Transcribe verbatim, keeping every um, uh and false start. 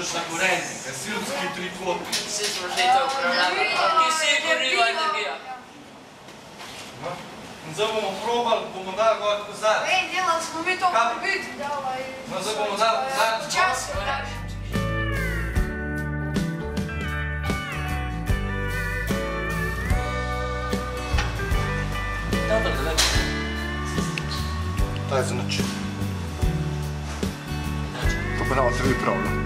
električna gorenja, gasilski trikotnik. Vsi smo že to upravljali, ki se je gorila energija. In zdaj bomo probali, bomo dali gor kozarec. Ej, delali smo mi to pobiti, davaj. No, zdaj bomo dali kozarec. Čas je daš. Dobro, da ne bi. Daj za noč. To pa nama treba pravno.